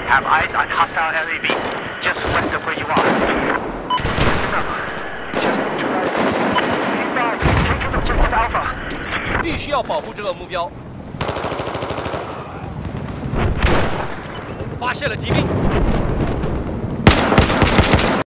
Have eyes on hostile LAV, just west of where you are. Listen up. Just try. Be advised, taking objective Alpha. 必须要保护这个目标。发现了敌兵。